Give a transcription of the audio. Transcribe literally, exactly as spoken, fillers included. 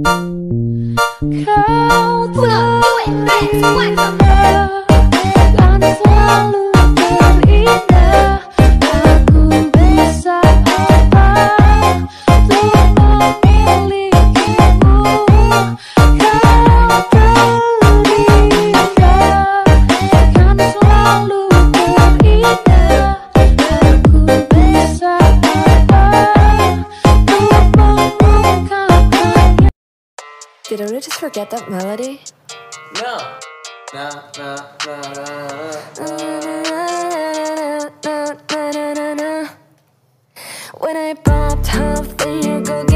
Kau akan selalu terindah. Aku bisa apa untuk memilikimu. Kau terindah, akan selalu terindah. Aku bisa apa untuk mengungkapkannya. Did I just forget that melody? No. Na na na na na. When I popped off, then you go get